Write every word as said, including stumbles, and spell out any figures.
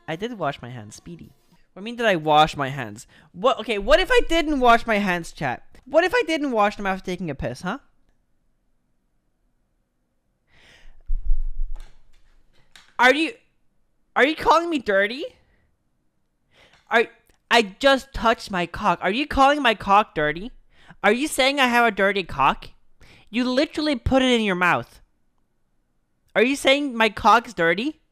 I did wash my hands, Speedy. What do you mean did I wash my hands? What? Okay, what if I didn't wash my hands, chat? What if I didn't wash them after taking a piss, huh? Are you... Are you calling me dirty? Are... I just touched my cock. Are you calling my cock dirty? Are you saying I have a dirty cock? You literally put it in your mouth. Are you saying my cock's dirty?